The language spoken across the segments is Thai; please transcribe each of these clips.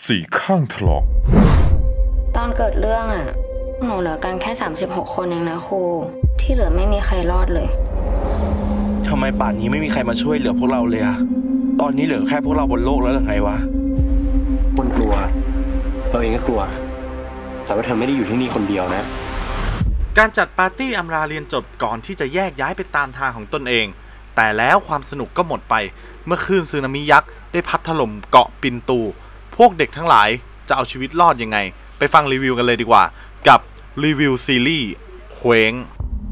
สี่ข้างถลอกตอนเกิดเรื่องอ่ะหนูเหลือกันแค่36 คนเองนะครูที่เหลือไม่มีใครรอดเลยทำไมป่านนี้ไม่มีใครมาช่วยเหลือพวกเราเลยอะตอนนี้เหลือแค่พวกเราบนโลกแล้วหรือไงวะคนกลัวเราเองก็กลัวแต่ว่าเธอไม่ได้อยู่ที่นี่คนเดียวนะการจัดปาร์ตี้อำลาเรียนจบก่อนที่จะแยกย้ายไปตามทางของตนเองแต่แล้วความสนุกก็หมดไปเมื่อคลื่นสึนามิยักษ์ได้พัดถล่มเกาะปินตูพวกเด็กทั้งหลายจะเอาชีวิตรอดยังไงไปฟังรีวิวกันเลยดีกว่ากับรีวิวซีรีส์เคว้ง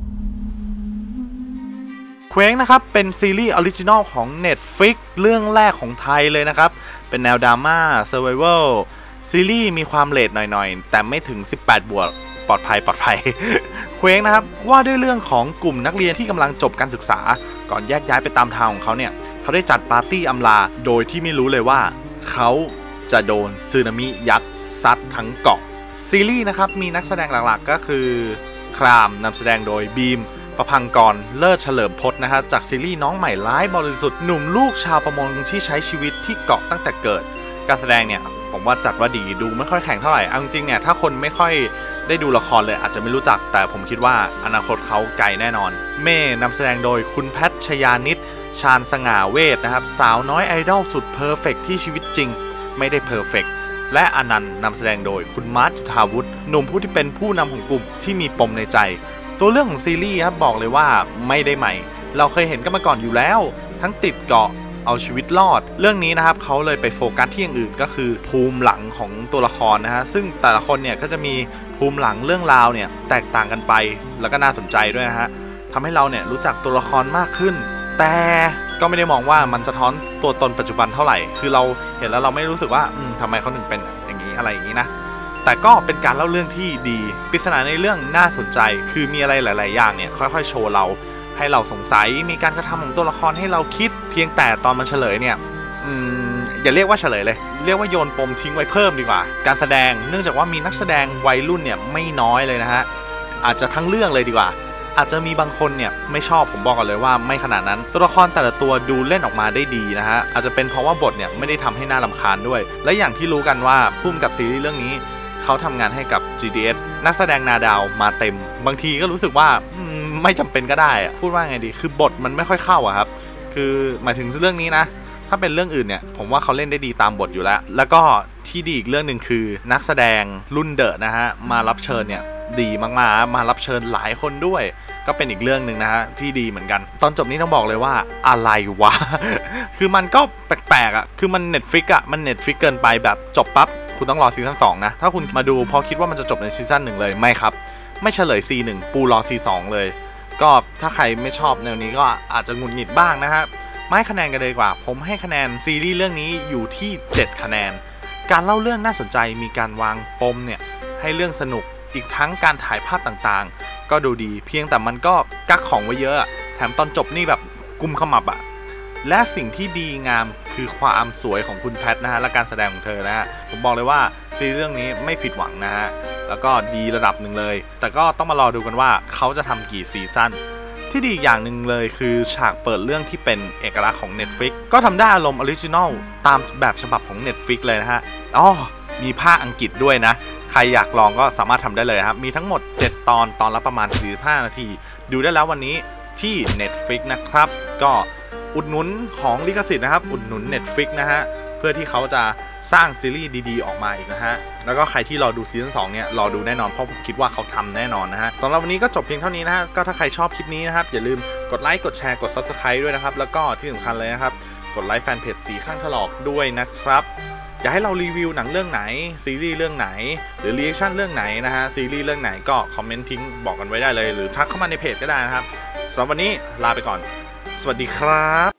นะครับเป็นซีรีส์ออริจินอลของ Netflix เรื่องแรกของไทยเลยนะครับเป็นแนวดราม่าเซอร์ไววัลซีรีส์มีความเลทหน่อยๆแต่ไม่ถึง18 บวกปลอดภัยเคว้งนะครับว่าด้วยเรื่องของกลุ่มนักเรียนที่กำลังจบการศึกษาก่อนแยกย้ายไปตามทางของเขาเนี่ยเขาได้จัดปาร์ตี้อำลาโดยที่ไม่รู้เลยว่าเขาจะโดนสึนามิยักษ์ซัดทั้งเกาะซีรีส์นะครับมีนักแสดงหลักๆก็คือครามนำแสดงโดยบีมประพังกรเลิศเฉลิมพจน์นะฮะจากซีรีส์น้องใหม่ร้ายบริสุทธิ์หนุ่มลูกชาวประมงที่ใช้ชีวิตที่เกาะตั้งแต่เกิดการแสดงเนี่ยผมว่าจัดว่าดีดูไม่ค่อยแข็งเท่าไหร่เอาจริงๆเนี่ยถ้าคนไม่ค่อยได้ดูละครเลยอาจจะไม่รู้จักแต่ผมคิดว่าอนาคตเขาไกลแน่นอนเม่นำแสดงโดยคุณแพทชยานิชชาญสง่าเวทนะครับสาวน้อยไอดอลสุดเพอร์เฟกที่ชีวิตจริงไม่ได้เพอร์เฟกและอนันต์นำแสดงโดยคุณมาร์ทจุฑาวุฒิหนุ่มผู้ที่เป็นผู้นำของกลุ่มที่มีปมในใจตัวเรื่องของซีรีส์ครับบอกเลยว่าไม่ได้ใหม่เราเคยเห็นกันมาก่อนอยู่แล้วทั้งติดเกาะเอาชีวิตรอดเรื่องนี้นะครับเขาเลยไปโฟกัสที่อย่างอื่นก็คือภูมิหลังของตัวละครนะฮะซึ่งแต่ละคนเนี่ยก็จะมีภูมิหลังเรื่องราวเนี่ยแตกต่างกันไปแล้วก็น่าสนใจด้วยนะฮะทำให้เราเนี่ยรู้จักตัวละครมากขึ้นแต่ก็ไม่ได้มองว่ามันสะท้อนตัวตนปัจจุบันเท่าไหร่คือเราเห็นแล้วเราไม่รู้สึกว่าทำไมเขาถึงเป็นอย่างนี้อะไรอย่างนี้นะแต่ก็เป็นการเล่าเรื่องที่ดีปริศนาในเรื่องน่าสนใจคือมีอะไรหลายๆอย่างเนี่ยค่อยๆโชว์เราให้เราสงสัยมีการกระทำของตัวละครให้เราคิดเพียงแต่ตอนมันเฉลยเนี่ยอย่าเรียกว่าเฉลยเลยเรียกว่าโยนปมทิ้งไว้เพิ่มดีกว่าการแสดงเนื่องจากว่ามีนักแสดงวัยรุ่นเนี่ยไม่น้อยเลยนะฮะอาจจะทั้งเรื่องเลยดีกว่าอาจจะมีบางคนเนี่ยไม่ชอบผมบอกก่อนเลยว่าไม่ขนาดนั้นตัวละครแต่ละตัวดูเล่นออกมาได้ดีนะฮะอาจจะเป็นเพราะว่าบทเนี่ยไม่ได้ทำให้น่ารำคาญด้วยและอย่างที่รู้กันว่าพุ่มกับซีรีส์เรื่องนี้เขาทำงานให้กับ GDS นักแสดงนาดาวมาเต็มบางทีก็รู้สึกว่าไม่จำเป็นก็ได้อะพูดว่าไงดีคือบทมันไม่ค่อยเข้าอะครับคือหมายถึงเรื่องนี้นะถ้าเป็นเรื่องอื่นเนี่ยผมว่าเขาเล่นได้ดีตามบทอยู่แล้วก็ที่ดีอีกเรื่องหนึ่งคือนักแสดงรุ่นเดอะนะฮะมารับเชิญเนี่ยดีมากๆมารับเชิญหลายคนด้วยก็เป็นอีกเรื่องหนึ่งนะฮะที่ดีเหมือนกันตอนจบนี้ต้องบอกเลยว่าอะไรวะ คือมันก็แปลกๆอ่ะคือมัน Netflix อ่ะมัน Netflix เกินไปแบบจบปั๊บคุณต้องรอซีซั่น2นะถ้าคุณมาดูพอคิดว่ามันจะจบในซีซั่น1เลยไม่ครับไม่เฉลย C1 ปูรอ C2 เลยก็ถ้าใครไม่ชอบแนวนี้ก็อาจจะหงุดหงิดบ้างนะฮะมาให้คะแนนกันเลยดีกว่าผมให้คะแนนซีรีส์เรื่องนี้อยู่ที่7คะแนนการเล่าเรื่องน่าสนใจมีการวางปมเนี่ยให้เรื่องสนุกอีกทั้งการถ่ายภาพต่างๆก็ดูดีเพียงแต่มันก็กักของไว้เยอะแถมตอนจบนี่แบบกุมขมับอะและสิ่งที่ดีงามคือความสวยของคุณแพทนะฮะและการแสดงของเธอนะฮะผมบอกเลยว่าซีรีส์เรื่องนี้ไม่ผิดหวังนะฮะแล้วก็ดีระดับหนึ่งเลยแต่ก็ต้องมารอดูกันว่าเขาจะทำกี่ซีซั่นที่ดีอย่างหนึ่งเลยคือฉากเปิดเรื่องที่เป็นเอกลักษณ์ของ Netflix ก็ทำได้อารมณ์ออริจินอลตามแบบฉบับของ Netflix เลยนะฮะมีภาคอังกฤษด้วยนะใครอยากลองก็สามารถทำได้เลยครับมีทั้งหมด7ตอนละประมาณ45นาทีดูได้แล้ววันนี้ที่ Netflix นะครับก็อุดหนุนของลิขสิทธิ์นะครับอุดหนุน Netflix นะฮะเพื่อที่เขาจะสร้างซีรีส์ดีๆออกมาอีกนะฮะแล้วก็ใครที่รอดูซีซั่น2เนี่ยรอดูแน่นอนเพราะผมคิดว่าเขาทำแน่นอนนะฮะสำหรับวันนี้ก็จบเพียงเท่านี้นะฮะก็ถ้าใครชอบคลิปนี้นะครับอย่าลืมกดไลค์กดแชร์กด Subscribe ด้วยนะครับแล้วก็ที่สำคัญเลยนะครับกดไลค์แฟนเพจสีข้างถลอกด้วยนะครับอยากให้เรารีวิวหนังเรื่องไหนซีรีส์เรื่องไหนหรือรีแอคชั่นเรื่องไหนนะฮะซีรีส์เรื่องไหนก็คอมเมนต์ทิ้งบอกกันไว้ได้เลยหรือทักเข้ามาในเพจก็ได้นะครับสำหรับวันนี้ลาไปก่อนสวัสดีครับ